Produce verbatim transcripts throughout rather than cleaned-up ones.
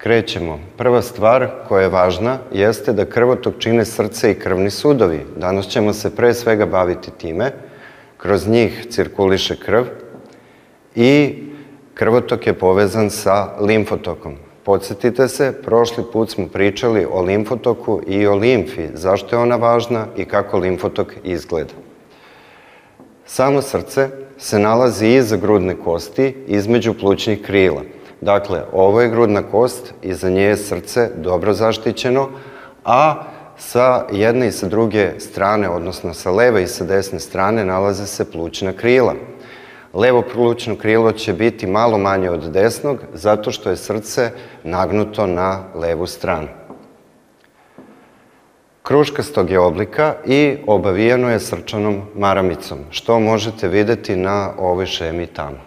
Krećemo. Prva stvar koja je važna jeste da krvotok čine srce i krvni sudovi. Danas ćemo se pre svega baviti time. Kroz njih cirkuliše krv i krvotok je povezan sa limfotokom. Podsjetite se, prošli put smo pričali o limfotoku i o limfi, zašto je ona važna i kako limfotok izgleda. Samo srce se nalazi iza grudne kosti, između plućnih krila. Dakle, ovo je grudna kost, iza nje je srce dobro zaštićeno, a sa jedne i sa druge strane, odnosno sa leve i sa desne strane, nalaze se plućna krila. Levo plućno krilo će biti malo manje od desnog, zato što je srce nagnuto na levu stranu. Kruškastog je oblika i obavijeno je srčanom maramicom, što možete videti na ovoj šemi tamo.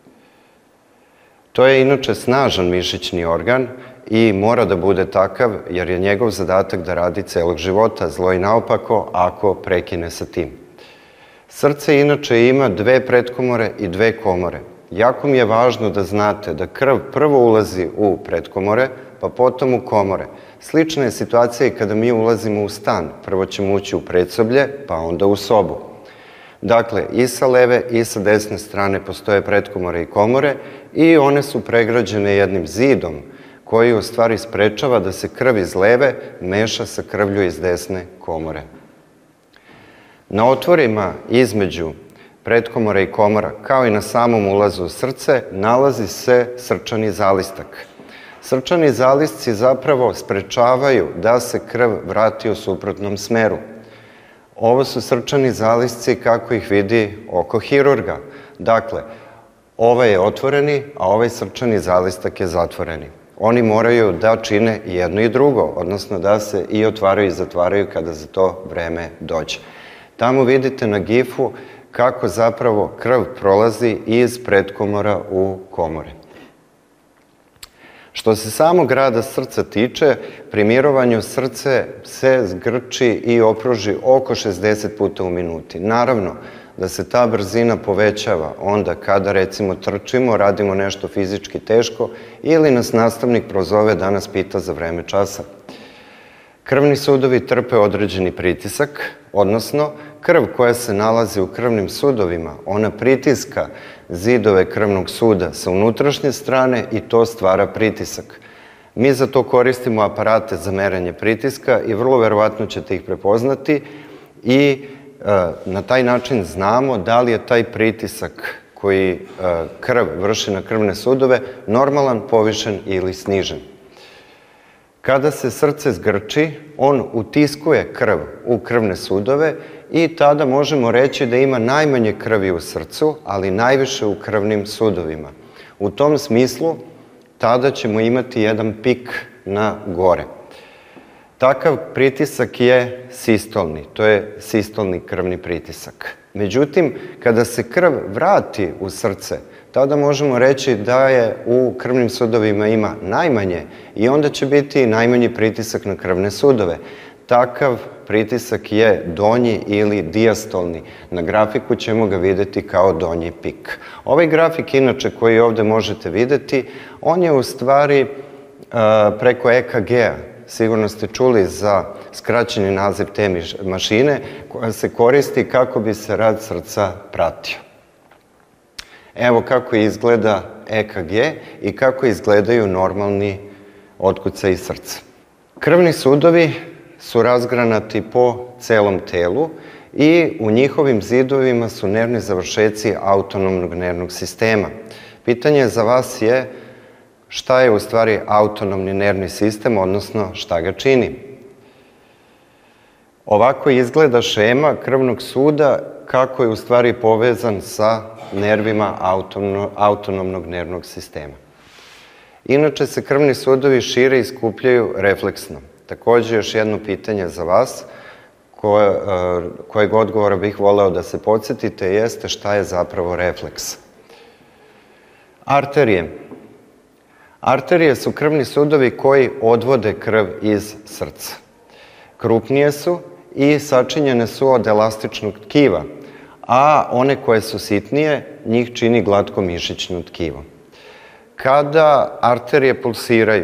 To je inače snažan mišićni organ i mora da bude takav jer je njegov zadatak da radi celog života, zlo i naopako ako prekine sa tim. Srce inače ima dve pretkomore i dve komore. Jako mi je važno da znate da krv prvo ulazi u pretkomore, pa potom u komore. Slična je situacija i kada mi ulazimo u stan. Prvo ćemo ući u predsoblje, pa onda u sobu. Dakle, i sa leve i sa desne strane postoje pretkomore i komore i one su pregrađene jednim zidom koji u stvari sprečava da se krv iz leve meša sa krvlju iz desne komore. Na otvorima između pretkomora i komora, kao i na samom ulazu u srce, nalazi se srčani zalistak. Srčani zalisci zapravo sprečavaju da se krv vrati u suprotnom smeru. Ovo su srčani zalisci kako ih vidi oko hirurga. Dakle, ovaj je otvoreni, a ovaj srčani zalistak je zatvoreni. Oni moraju da čine jedno i drugo, odnosno da se i otvaraju i zatvaraju kada za to vreme dođe. Tamo vidite na gifu kako zapravo krv prolazi iz pretkomora u komore. Što se samog rada srca tiče, pri mirovanju srce se zgrči i opruži oko šezdeset puta u minuti. Naravno da se ta brzina povećava onda kada recimo trčimo, radimo nešto fizički teško ili nas nastavnik prozove da nas pita za vreme časa. Krvni sudovi trpe određeni pritisak, odnosno krv koja se nalazi u krvnim sudovima, ona pritiska zidove krvnog suda sa unutrašnje strane i to stvara pritisak. Mi za to koristimo aparate za merenje pritiska i vrlo verovatno ćete ih prepoznati i na taj način znamo da li je taj pritisak koji krv vrši na krvne sudove normalan, povišen ili snižen. Kada se srce zgrči, on utiskuje krv u krvne sudove i tada možemo reći da ima najmanje krvi u srcu, ali najviše u krvnim sudovima. U tom smislu, tada ćemo imati jedan pik na gore. Takav pritisak je sistolni, to je sistolni krvni pritisak. Međutim, kada se krv vrati u srce, tada možemo reći da je u krvnim sudovima ima najmanje i onda će biti najmanji pritisak na krvne sudove. Takav pritisak je donji ili dijastolni. Na grafiku ćemo ga videti kao donji pik. Ovaj grafik, inače, koji ovde možete videti, on je u stvari preko E K G-a. Sigurno ste čuli za skraćeni naziv te mašine koja se koristi kako bi se rad srca pratio. Evo kako izgleda E K G i kako izgledaju normalni otkucaji srca. Krvni sudovi su razgranati po celom telu i u njihovim zidovima su nervni završeci autonomnog nervnog sistema. Pitanje za vas je šta je u stvari autonomni nervni sistem, odnosno šta ga čini. Ovako izgleda šema krvnog suda kako je u stvari povezan sa nervima autonomnog nervnog sistema. Inače se krvni sudovi šire i skupljaju refleksno. Takođe, još jedno pitanje za vas, kojeg odgovora bih voleo da se podsjetite, jeste šta je zapravo refleks. Arterije. Arterije su krvni sudovi koji odvode krv iz srca. Krupnije su i sačinjene su od elastičnog tkiva, a one koje su sitnije, njih čini glatko mišićno tkivo. Kada arterije pulsiraju,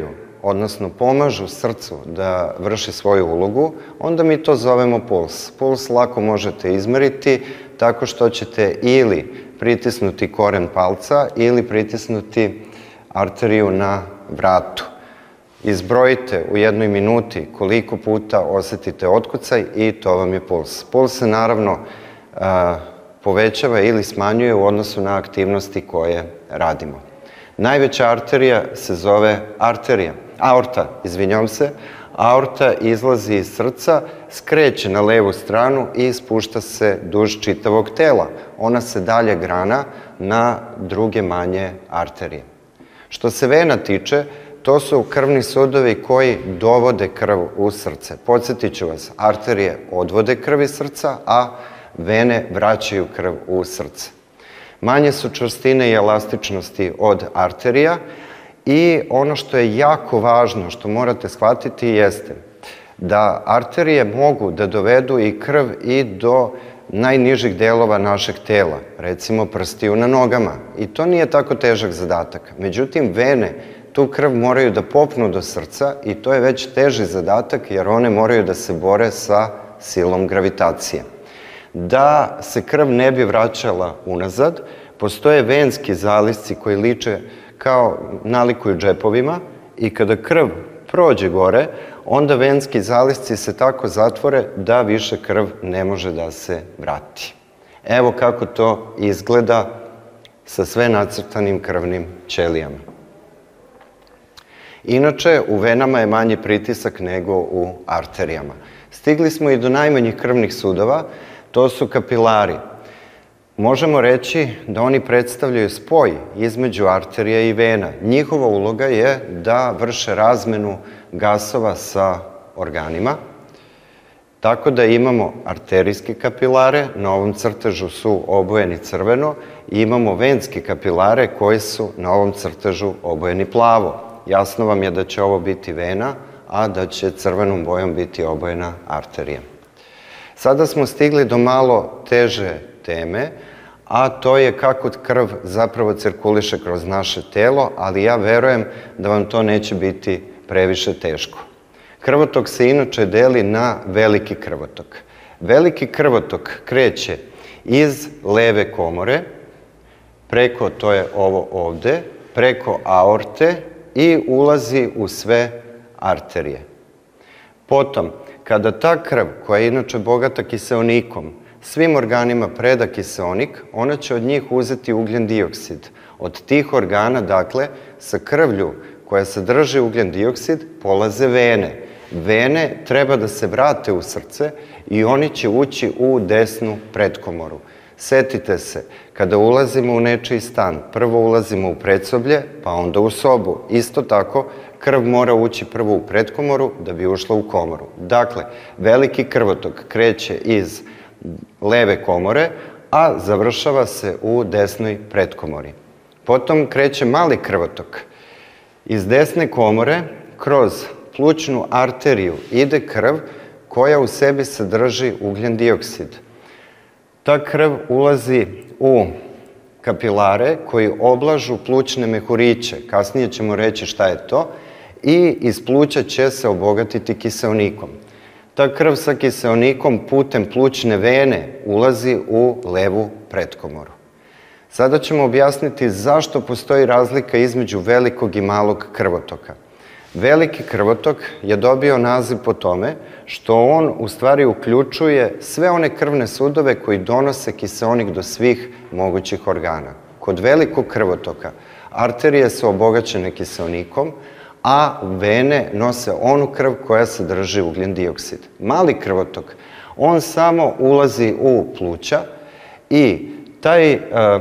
odnosno pomažu srcu da vrši svoju ulogu, onda mi to zovemo puls. Puls lako možete izmeriti tako što ćete ili pritisnuti koren palca ili pritisnuti arteriju na vratu. Izbrojite u jednoj minuti koliko puta osetite otkucaj i to vam je puls. Puls se naravno povećava ili smanjuje u odnosu na aktivnosti koje radimo. Najveća arterija se zove arterija, aorta, izvinjam se. Aorta izlazi iz srca, skreće na levu stranu i spušta se duž čitavog tela. Ona se dalje grana na druge manje arterije. Što se vena tiče, to su krvni sudovi koji dovode krv u srce. Podsjetit ću vas, arterije odvode krv iz srca, a vene vraćaju krv u srce. Manje su čvrstine i elastičnosti od arterija i ono što je jako važno, što morate shvatiti, jeste da arterije mogu da dovedu i krv i do najnižih delova našeg tela, recimo prstiju na nogama. I to nije tako težak zadatak. Međutim, vene tu krv moraju da popnu do srca i to je već teži zadatak jer one moraju da se bore sa silom gravitacije. Da se krv ne bi vraćala unazad, postoje venski zalisci koji liče kao nalikuju džepovima i kada krv prođe gore, onda venski zalisci se tako zatvore da više krv ne može da se vrati. Evo kako to izgleda sa sve nacrtanim krvnim ćelijama. Inače, u venama je manji pritisak nego u arterijama. Stigli smo i do najmanjih krvnih sudova, to su kapilari. Možemo reći da oni predstavljaju spoj između arterija i vena. Njihova uloga je da vrše razmenu gasova sa organima, tako da imamo arterijske kapilare, na ovom crtežu su obojeni crveno, i imamo venske kapilare koji su na ovom crtežu obojeni plavo. Jasno vam je da će ovo biti vena, a da će crvenom bojom biti obojena arterija. Sada smo stigli do malo teže teme, a to je kako krv zapravo cirkuliše kroz naše telo, ali ja verujem da vam to neće biti previše teško. Krvotok se inače deli na veliki krvotok. Veliki krvotok kreće iz leve komore, preko, to je ovo ovde, preko aorte i ulazi u sve arterije. Potom, kada ta krv, koja je inače bogata kiseonikom, svim organima preda kiseonik, ona će od njih uzeti ugljen dioksid. Od tih organa, dakle, sa krvlju koja sadrži ugljen dioksid, polaze vene. Vene treba da se vrate u srce i oni će ući u desnu pretkomoru. Setite se, kada ulazimo u nečiji stan, prvo ulazimo u predsoblje, pa onda u sobu. Isto tako, krv mora ući prvo u pretkomoru da bi ušla u komoru. Dakle, veliki krvotok kreće iz leve komore, a završava se u desnoj pretkomori. Potom kreće mali krvotok. Iz desne komore, kroz plućnu arteriju, ide krv koja u sebi sadrži ugljen dioksid. Ta krv ulazi u kapilare koji oblažu plućne mehuriće, kasnije ćemo reći šta je to, i iz pluća će se obogatiti kiseonikom. Ta krv sa kiseonikom putem plućne vene ulazi u levu pretkomoru. Sada ćemo objasniti zašto postoji razlika između velikog i malog krvotoka. Veliki krvotok je dobio naziv po tome što on u stvari uključuje sve one krvne sudove koji donose kiseonik do svih mogućih organa. Kod velikog krvotoka arterije su obogaćene kiseonikom, a vene nose onu krv koja sadrži ugljen dioksid. Mali krvotok, on samo ulazi u pluća i taj,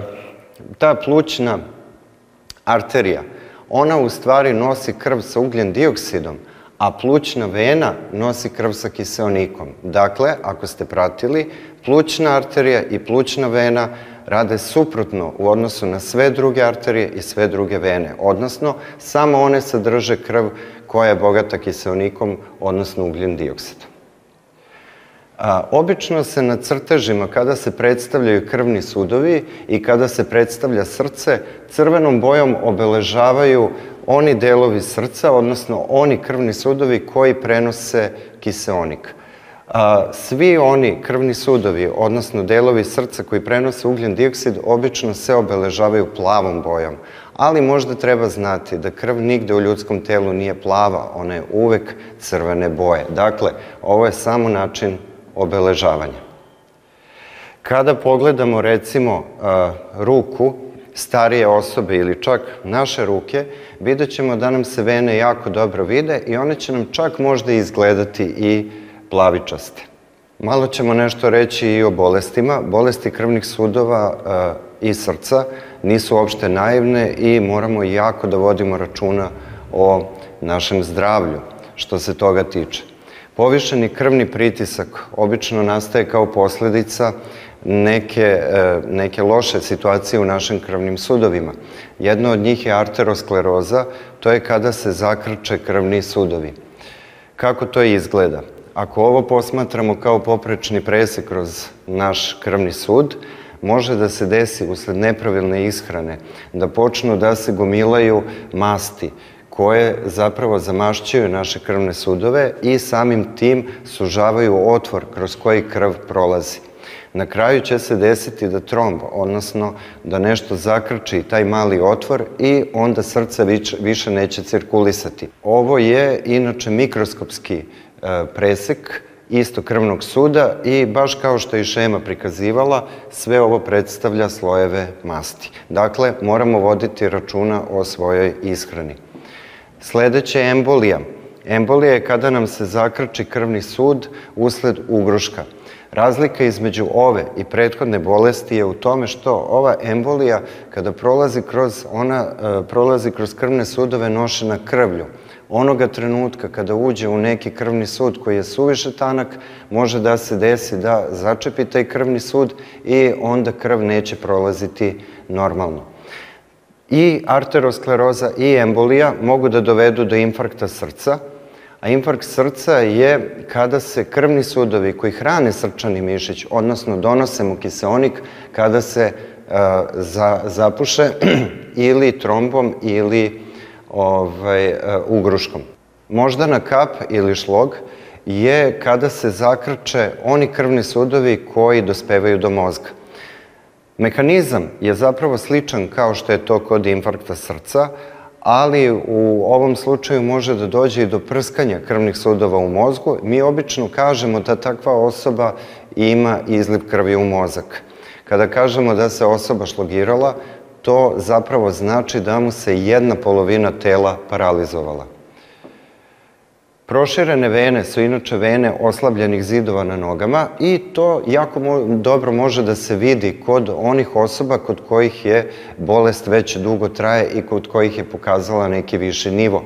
ta plućna arterija, ona u stvari nosi krv sa ugljen dioksidom, a plućna vena nosi krv sa kiseonikom. Dakle, ako ste pratili, plućna arterija i plućna vena rade suprotno u odnosu na sve druge arterije i sve druge vene, odnosno samo one sadrže krv koja je bogata kiseonikom, odnosno ugljen dioksidom. Obično se na crtežima, kada se predstavljaju krvni sudovi i kada se predstavlja srce, crvenom bojom obeležavaju oni delovi srca, odnosno oni krvni sudovi koji prenose kiseonik. Svi oni krvni sudovi, odnosno delovi srca koji prenose ugljen dioksid, obično se obeležavaju plavom bojom. Ali možda treba znati da krv nigde u ljudskom telu nije plava, ona je uvek crvene boje. Dakle, ovo je samo način obeležavanja. Kada pogledamo, recimo, ruku starije osobe ili čak naše ruke, vidjet ćemo da nam se vene jako dobro vide i one će nam čak možda izgledati i plavičaste. Malo ćemo nešto reći i o bolestima. Bolesti krvnih sudova i srca nisu uopšte naivne i moramo jako da vodimo računa o našem zdravlju što se toga tiče. Povišeni krvni pritisak obično nastaje kao posledica neke, neke loše situacije u našim krvnim sudovima. Jedna od njih je arteroskleroza, to je kada se zakrče krvni sudovi. Kako to izgleda? Ako ovo posmatramo kao poprečni presek kroz naš krvni sud, može da se desi usled nepravilne ishrane, da počnu da se gomilaju masti, koje zapravo zamašćuju naše krvne sudove i samim tim sužavaju otvor kroz koji krv prolazi. Na kraju će se desiti da tromb, odnosno da nešto zakrči taj mali otvor i onda srce više neće cirkulisati. Ovo je inače mikroskopski presek istokrvnog suda i baš kao što je i šema prikazivala, sve ovo predstavlja slojeve masti. Dakle, moramo voditi računa o svojoj ishrani. Sledeće je embolija. Embolija je kada nam se zakrči krvni sud usled ugruška. Razlika između ove i prethodne bolesti je u tome što ova embolija, kada prolazi kroz, ona prolazi kroz krvne sudove nošena krvlju. Onoga trenutka kada uđe u neki krvni sud koji je suviše tanak, može da se desi da začepi taj krvni sud i onda krv neće prolaziti normalno. I arteroskleroza i embolija mogu da dovedu do infarkta srca, a infarkt srca je kada se krvni sudovi koji hrane srčani mišić, odnosno donose mu kiseonik, kada se zapuše ili trombom ili ugruškom. Moždana kap ili šlog je kada se zakrče oni krvni sudovi koji dospevaju do mozga. Mehanizam je zapravo sličan kao što je to kod infarkta srca, ali u ovom slučaju može da dođe i do prskanja krvnih sudova u mozgu. Mi obično kažemo da takva osoba ima izliv krvi u mozak. Kada kažemo da se osoba šlogirala, to zapravo znači da mu se jedna polovina tela paralizovala. Proširene vene su inače vene oslabljenih zidova na nogama i to jako dobro može da se vidi kod onih osoba kod kojih je bolest već dugo traje i kod kojih je pokazala neki viši nivo.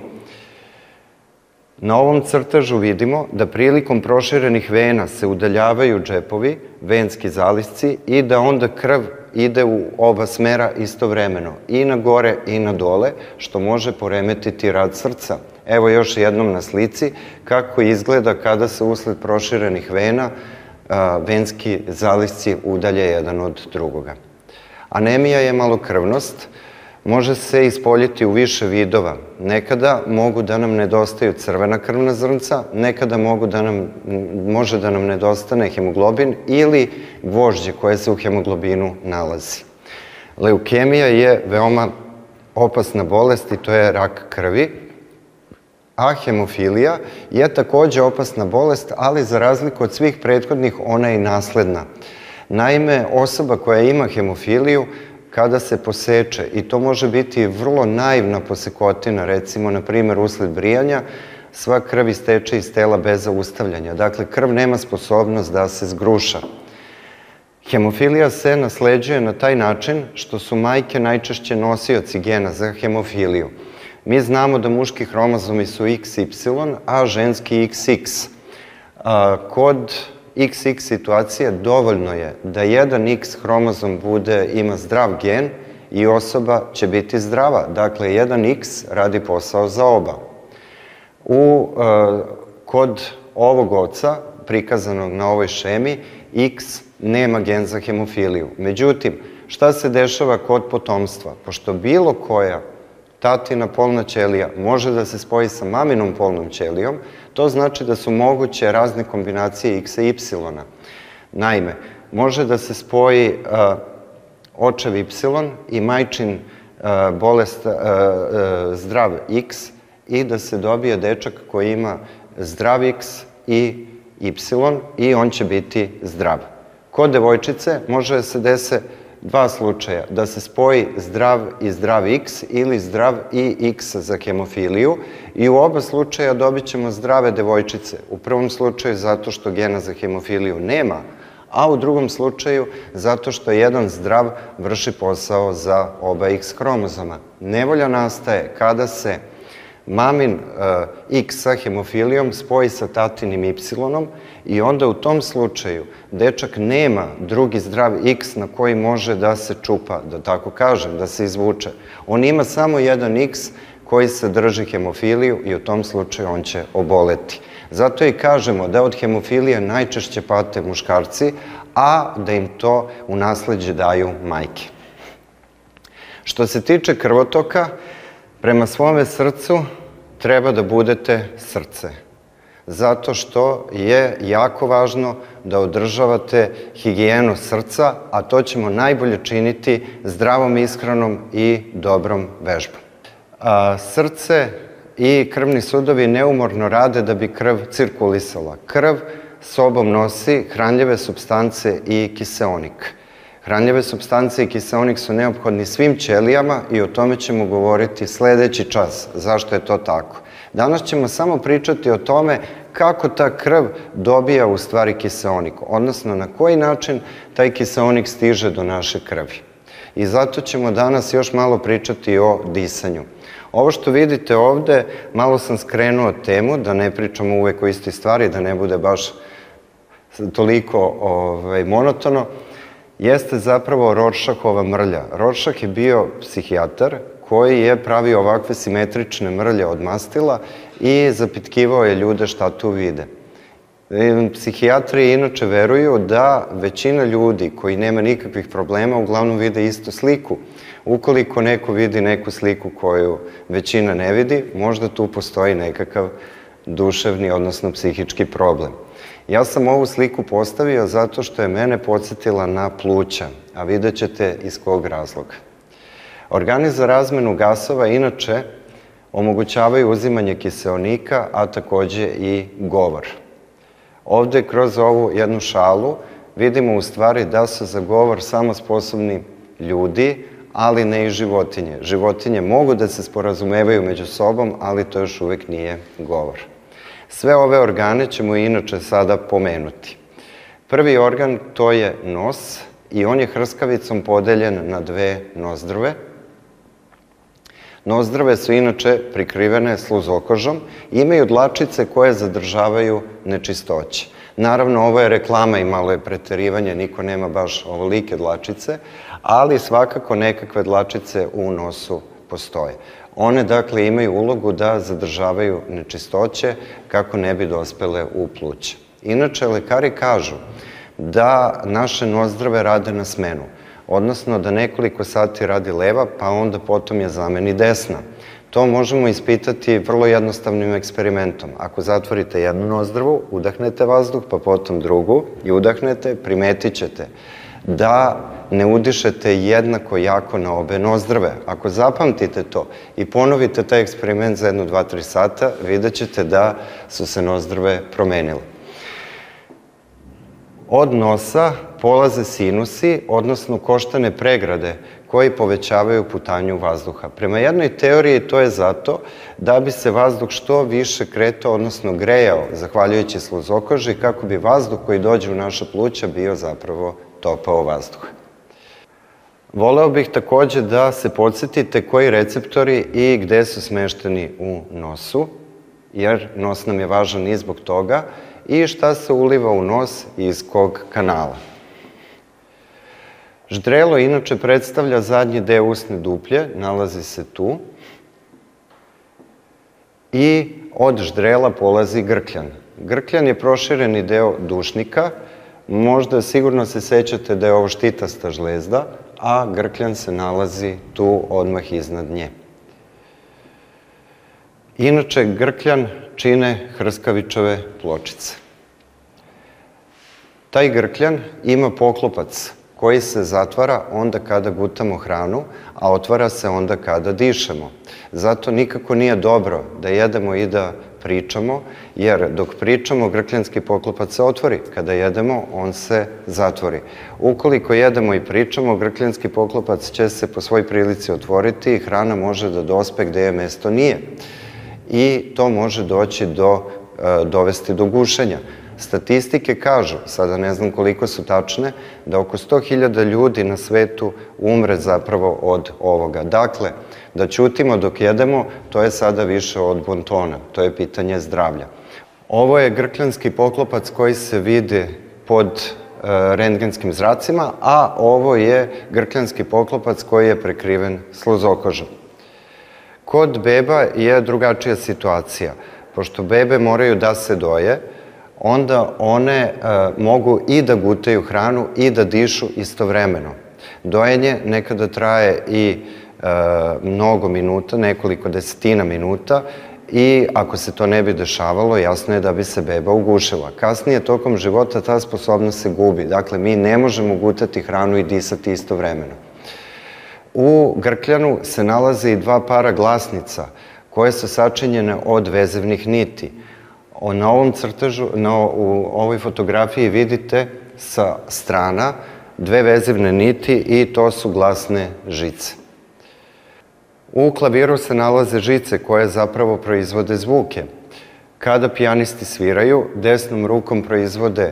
Na ovom crtežu vidimo da prilikom proširenih vena se udaljavaju džepovi, venski zalisci i da onda krv ide u oba smera istovremeno, i na gore i na dole, što može poremetiti rad srca. Evo još jednom na slici kako izgleda kada se usled proširenih vena venski zalisci udalje jedan od drugoga. Anemija je malokrvnost, može se ispoljiti u više vidova. Nekada mogu da nam nedostaju crvena krvna zrnca, nekada može da nam nedostane hemoglobin ili gvožđe koje se u hemoglobinu nalazi. Leukemija je veoma opasna bolest i to je rak krvi, a hemofilija je takođe opasna bolest, ali za razliku od svih prethodnih ona je i nasledna. Naime, osoba koja ima hemofiliju, kada se poseče, i to može biti vrlo naivna posekotina, recimo, na primjer, usled brijanja, sva krv isteče iz tela bez zaustavljanja. Dakle, krv nema sposobnost da se zgruša. Hemofilija se nasleđuje na taj način što su majke najčešće nosioci gena za hemofiliju. Mi znamo da muški hromozomi su iks ipsilon, a ženski iks iks. Kod iks iks situacije dovoljno je da jedan iks hromozom bude, ima zdrav gen i osoba će biti zdrava. Dakle, jedan iks radi posao za oba. Kod ovog oca prikazanog na ovoj šemi, X nema gen za hemofiliju. Međutim, šta se dešava kod potomstva? Pošto bilo koja tatina polna ćelija može da se spoji sa maminom polnom ćelijom, to znači da su moguće razne kombinacije X-a i Y-a. Naime, može da se spoji očev Y i majčin bolest zdrav X i da se dobije dečak koji ima zdrav X i Y i on će biti zdrav. Kod devojčice može da se dese dva slučaja, da se spoji zdrav i zdrav X ili zdrav i X za hemofiliju i u oba slučaja dobit ćemo zdrave devojčice. U prvom slučaju zato što gena za hemofiliju nema, a u drugom slučaju zato što jedan zdrav vrši posao za oba X hromozoma. Nevolja nastaje kada se mamin X sa hemofilijom spoji sa tatinim Y i onda u tom slučaju dečak nema drugi zdrav X na koji može da se čupa, da tako kažem, da se izvuče. On ima samo jedan X koji sadrži hemofiliju i u tom slučaju on će oboleti. Zato i kažemo da od hemofilije najčešće pate muškarci, a da im to u nasleđe daju majke. Što se tiče krvotoka, prema svome srcu treba da budete srce, zato što je jako važno da održavate higijenu srca, a to ćemo najbolje činiti zdravom ishranom i dobrom vežbom. Srce i krvni sudovi neumorno rade da bi krv cirkulisala. Krv sobom nosi hranljive supstance i kiseonik. Hranljive supstance i kiseonik su neophodni svim ćelijama i o tome ćemo govoriti sledeći čas. Zašto je to tako? Danas ćemo samo pričati o tome kako ta krv dobija u stvari kiseonik, odnosno na koji način taj kiseonik stiže do naše krvi. I zato ćemo danas još malo pričati o disanju. Ovo što vidite ovde, malo sam skrenuo temu, da ne pričamo uvek o istoj stvari, da ne bude baš toliko monotono, jeste zapravo Rorschachova mrlja. Rorschach je bio psihijatar koji je pravio ovakve simetrične mrlje od mastila i zapitkivao je ljude šta tu vide. Psihijatri inače veruju da većina ljudi koji nema nikakvih problema uglavnom vide istu sliku. Ukoliko neko vidi neku sliku koju većina ne vidi, možda tu postoji nekakav duševni, odnosno psihički problem. Ja sam ovu sliku postavio zato što je mene podsjetila na pluća, a vidjet ćete iz kog razloga. Organi za razmenu gasova inače omogućavaju uzimanje kiseonika, a takođe i govor. Ovde kroz ovu jednu šalu vidimo u stvari da su za govor samo sposobni ljudi, ali ne i životinje. Životinje mogu da se sporazumevaju među sobom, ali to još uvek nije govor. Sve ove organe ćemo inače sada pomenuti. Prvi organ to je nos i on je hrskavicom podeljen na dve nozdrve. Nozdrve su inače prikrivene sluzokožom i imaju dlačice koje zadržavaju nečistoće. Naravno, ovo je reklama i malo je preterivanje, niko nema baš ovolike dlačice, ali svakako nekakve dlačice u nosu postoje. One, dakle, imaju ulogu da zadržavaju nečistoće kako ne bi dospele u pluća. Inače, lekari kažu da naše nozdrve rade na smenu, odnosno da nekoliko sati radi leva, pa onda potom je zameni desna. To možemo ispitati vrlo jednostavnim eksperimentom. Ako zatvorite jednu nozdrvu, udahnete vazduh, pa potom drugu i udahnete, primetit ćete da ne udišete jednako jako na obe nozdrve. Ako zapamtite to i ponovite taj eksperiment za jedno, dva, tri sata, vidjet ćete da su se nozdrve promenile. Od nosa polaze sinusi, odnosno koštane pregrade, koji povećavaju putanju vazduha. Prema jednoj teoriji to je zato da bi se vazduh što više kretao, odnosno grejao, zahvaljujući sluzokoži, kako bi vazduh koji dođe u naša pluća bio zapravo topao vazduh. Voleo bih takođe da se podsjetite koji receptori i gde su smešteni u nosu, jer nos nam je važan i zbog toga, i šta se uliva u nos i iz kog kanala. Ždrelo inače predstavlja zadnji deo usne duplje, nalazi se tu, i od ždrela polazi grkljan. Grkljan je prošireni deo dušnika, možda sigurno se sećate da je ovo štitasta žlezda, a grkljan se nalazi tu odmah iznad nje. Inače, grkljan čine hrskavičove pločice. Taj grkljan ima poklopac koji se zatvara onda kada gutamo hranu, a otvara se onda kada dišemo. Zato nikako nije dobro da jedemo i da pričamo, jer dok pričamo, grkljanski poklopac se otvori. Kada jedemo, on se zatvori. Ukoliko jedemo i pričamo, grkljanski poklopac će se po svoj prilici otvoriti i hrana može da dospe gde je mesto nije. I to može doći do, dovesti do gušenja. Statistike kažu, sada ne znam koliko su tačne, da oko sto hiljada ljudi na svetu umre zapravo od ovoga. Dakle, da ćutimo dok jedemo, to je sada više od bontona, to je pitanje zdravlja. Ovo je grkljanski poklopac koji se vidi pod rentgenskim zracima, a ovo je grkljanski poklopac koji je prekriven sluzokožom. Kod beba je drugačija situacija. Pošto bebe moraju da se doje, onda one mogu i da gutaju hranu i da dišu istovremeno. Dojenje nekada traje i mnogo minuta, nekoliko desetina minuta, i ako se to ne bi dešavalo, jasno je da bi se beba ugušila. Kasnije, tokom života, ta sposobnost se gubi. Dakle, mi ne možemo gutati hranu i disati istovremeno. U grkljanu se nalaze i dva para glasnica koje su sačinjene od vezivnih niti. Na ovom crtežu, u ovoj fotografiji vidite sa strana dve vezivne niti i to su glasne žice. U klaviru se nalaze žice koje zapravo proizvode zvuke. Kada pijanisti sviraju, desnom rukom proizvode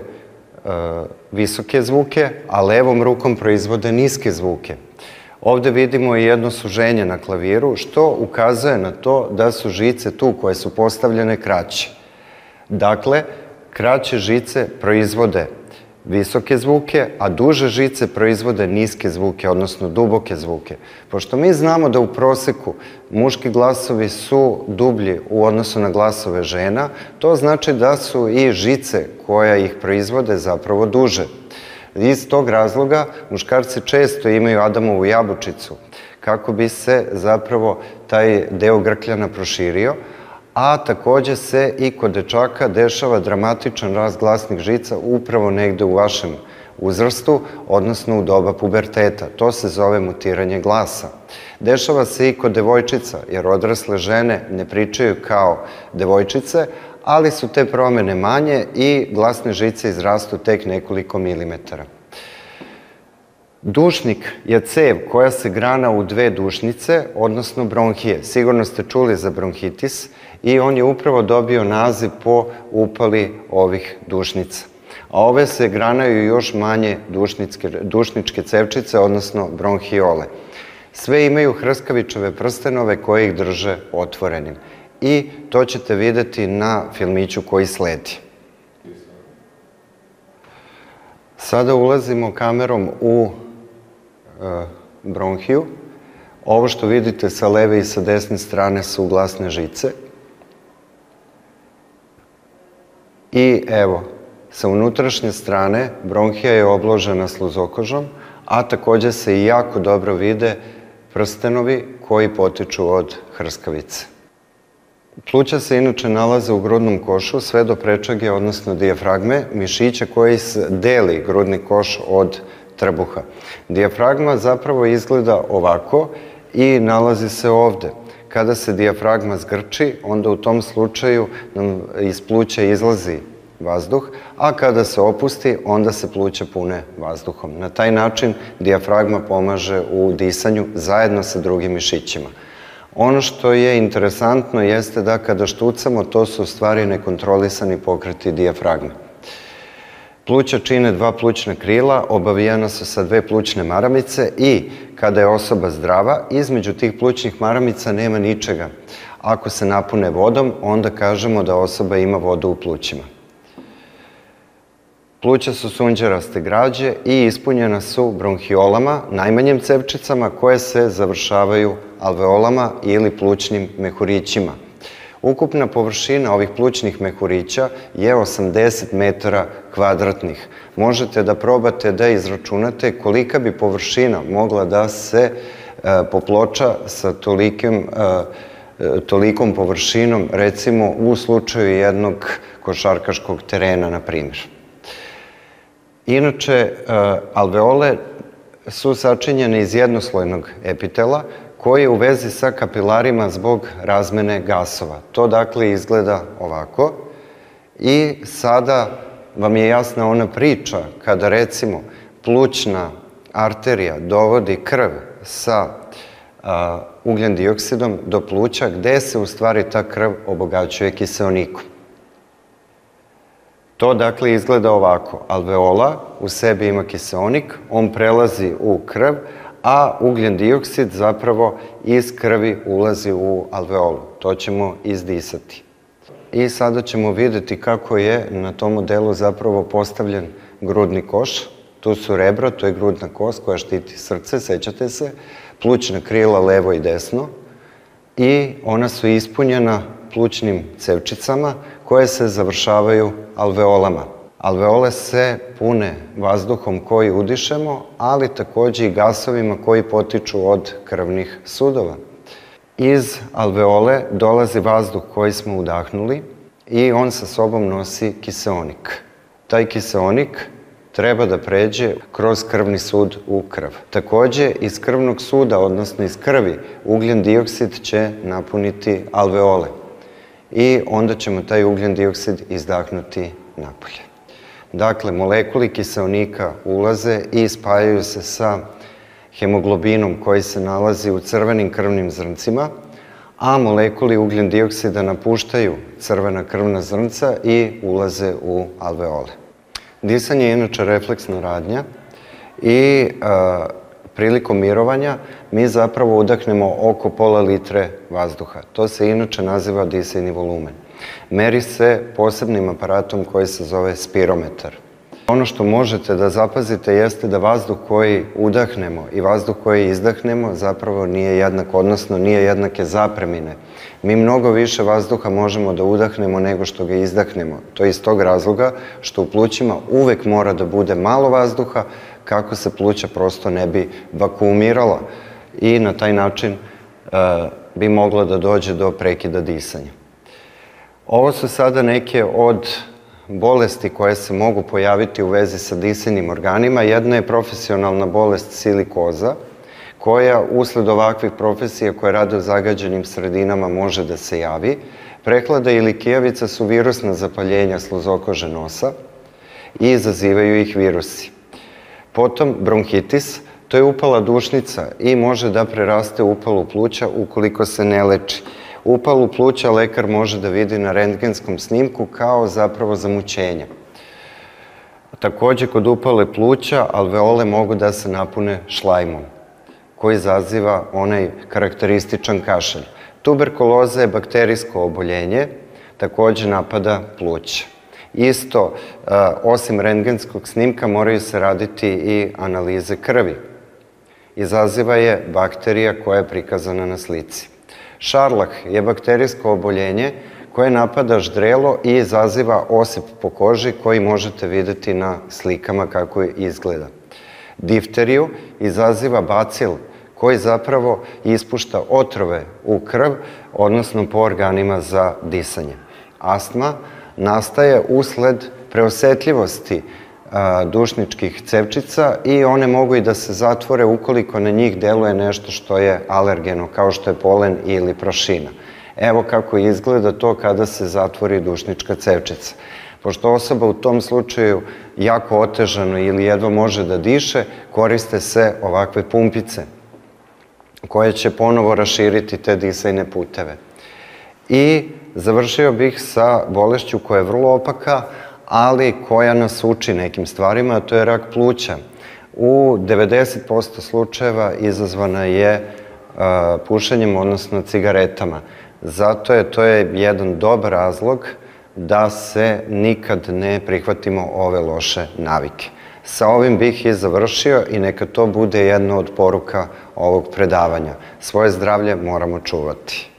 visoke zvuke, a levom rukom proizvode niske zvuke. Ovde vidimo i jedno suženje na klaviru, što ukazuje na to da su žice tu koje su postavljene kraće. Dakle, kraće žice proizvode visoke zvuke, a duže žice proizvode niske zvuke, odnosno duboke zvuke. Pošto mi znamo da u proseku muški glasovi su dublji u odnosu na glasove žena, to znači da su i žice koja ih proizvode zapravo duže. Iz tog razloga muškarci često imaju Adamovu jabučicu, kako bi se zapravo taj deo grkljana proširio, a takođe se i kod dečaka dešava dramatičan rast glasnih žica upravo negde u vašem uzrastu, odnosno u doba puberteta. To se zove mutiranje glasa. Dešava se i kod devojčica, jer odrasle žene ne pričaju kao devojčice, ali su te promene manje i glasne žice izrastu tek nekoliko milimetara. Dušnik je cev koja se grana u dve dušnice, odnosno bronhije. Sigurno ste čuli za bronhitis i on je upravo dobio naziv po upali ovih dušnica. A ove se granaju još manje dušničke cevčice, odnosno bronhiole. Sve imaju hrskavičove prstenove koje ih drže otvorenim. I to ćete videti na filmiću koji sledi. Sada ulazimo kamerom u bronhiju. Ovo što vidite sa leve i sa desne strane su glasne žice. I evo, sa unutrašnje strane bronhija je obložena sluzokožom, a takođe se i jako dobro vide prstenovi koji potiču od hrskavice. Pluća se inače nalaze u grudnom košu sve do prečage, odnosno dijafragme, mišića koji deli grudni koš od trbuha. Dijafragma zapravo izgleda ovako i nalazi se ovde. Kada se dijafragma zgrči, onda u tom slučaju nam iz pluća izlazi vazduh, a kada se opusti, onda se pluća pune vazduhom. Na taj način dijafragma pomaže u disanju zajedno sa drugim mišićima. Ono što je interesantno jeste da kada štucamo, to su u stvari nekontrolisani pokreti dijafragme. Pluća čine dva plućna krila, obavijena su sa dve plućne maramice i kada je osoba zdrava, između tih plućnih maramica nema ničega. Ako se napune vodom, onda kažemo da osoba ima vodu u plućima. Pluća su sunđeraste građe i ispunjena su bronhiolama, najmanjim cevčicama koje se završavaju alveolama ili plućnim mehurićima. Ukupna površina ovih plućnih mehurića je osamdeset metara kvadratnih. Možete da probate da izračunate kolika bi površina mogla da se poploča sa tolikim, tolikom površinom, recimo u slučaju jednog košarkaškog terena, na primjer. Inače, alveole su sačinjene iz jednoslojnog epitela koji je u vezi sa kapilarima zbog razmene gasova. To dakle izgleda ovako i sada vam je jasna ona priča kada recimo plućna arterija dovodi krv sa ugljen dioksidom do pluća gde se u stvari ta krv obogaćuje kiseonikom. To dakle izgleda ovako. Alveola u sebi ima kiseonik, on prelazi u krv, a ugljen dioksid zapravo iz krvi ulazi u alveolu. To ćemo izdisati. I sada ćemo videti kako je na tom modelu zapravo postavljen grudni koš. Tu su rebra, to je grudna kost koja štiti srce, sećate se, plućna krila levo i desno i ona su ispunjena plućnim cevčicama koje se završavaju alveolama. Alveole se pune vazduhom koji udišemo, ali takođe i gasovima koji potiču od krvnih sudova. Iz alveole dolazi vazduh koji smo udahnuli i on sa sobom nosi kiseonik. Taj kiseonik treba da pređe kroz krvni sud u krv. Takođe, iz krvnog suda, odnosno iz krvi, ugljen dioksid će napuniti alveole i onda ćemo taj ugljen dioksid izdahnuti napolje. Dakle, molekuli kiseonika ulaze i spajaju se sa hemoglobinom koji se nalazi u crvenim krvnim zrncima, a molekuli ugljen dioksida napuštaju crvena krvna zrnca i ulaze u alveole. Disanje je inače refleksna radnja i prilikom mirovanja mi zapravo udahnemo oko pola litre vazduha. To se inače naziva disajni volumen. Meri se posebnim aparatom koji se zove spirometar. Ono što možete da zapazite jeste da vazduh koji udahnemo i vazduh koji izdahnemo zapravo nije jednak, odnosno nije jednake zapremine. Mi mnogo više vazduha možemo da udahnemo nego što ga izdahnemo. To je iz tog razloga što u plućima uvek mora da bude malo vazduha kako se pluća prosto ne bi vakuumirala i na taj način bi moglo da dođe do prekida disanja. Ovo su sada neke od bolesti koje se mogu pojaviti u vezi sa disajnim organima. Jedna je profesionalna bolest silikoza, koja usled ovakvih profesija koje rade u zagađenim sredinama može da se javi. Prehlada ili kijavica su virusna zapaljenja sluzokože nosa i izazivaju ih virusi. Potom bronhitis, to je upala dušnica i može da preraste u upalu pluća ukoliko se ne leči. Upalu pluća lekar može da vidi na rentgenskom snimku kao zapravo zamućenje. Takođe, kod upale pluća alveole mogu da se napune šlajmom, koji izaziva onaj karakterističan kašalj. Tuberkuloza je bakterijsko oboljenje, takođe napada pluća. Isto, osim rentgenskog snimka, moraju se raditi i analize krvi. Izaziva je bakterija koja je prikazana na slici. Šarlah je bakterijsko oboljenje koje napada ždrelo i izaziva osip po koži koji možete videti na slikama kako izgleda. Difteriju izaziva bacil koji zapravo ispušta otrove u krv, odnosno po organima za disanje. Astma nastaje usled preosetljivosti dušničkih cevčica i one mogu i da se zatvore ukoliko na njih deluje nešto što je alergeno, kao što je polen ili prašina. Evo kako izgleda to kada se zatvori dušnička cevčica. Pošto osoba u tom slučaju jako otežano ili jedva može da diše, koriste se ovakve pumpice koje će ponovo raširiti te disajne puteve. I završio bih sa bolešću koja je vrlo opaka, ali koja nas uči nekim stvarima, a to je rak pluća. U devedeset posto slučajeva izazvana je pušenjem, odnosno cigaretama. Zato je to je jedan dobar razlog da se nikad ne prihvatimo ove loše navike. Sa ovim bih i završio i neka to bude jedna od poruka ovog predavanja. Svoje zdravlje moramo čuvati.